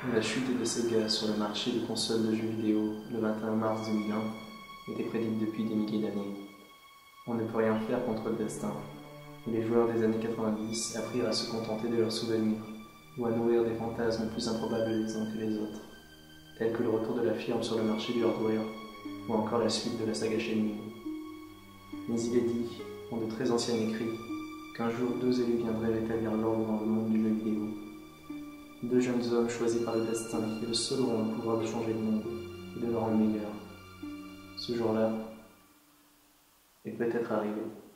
La chute de Sega sur le marché des consoles de jeux vidéo le 21 mars 2001 était prédite depuis des milliers d'années. On ne peut rien faire contre le destin, et les joueurs des années 90 apprirent à se contenter de leurs souvenirs ou à nourrir des fantasmes plus improbables les uns que les autres, tels que le retour de la firme sur le marché du hardware ou encore la suite de la saga Shenmue. Mais il est dit, en de très anciens écrits, qu'un jour deux élus viendraient rétablir l'ordre dans le monde du jeu vidéo. Deux jeunes hommes choisis par le destin qui eux seuls auront le pouvoir de changer le monde et de le rendre meilleur. Ce jour-là est peut-être arrivé.